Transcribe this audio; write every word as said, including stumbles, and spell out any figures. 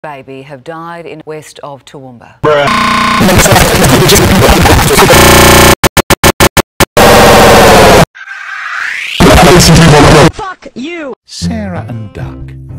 baby have died in west of Toowoomba. Fuck you! Sarah and Duck.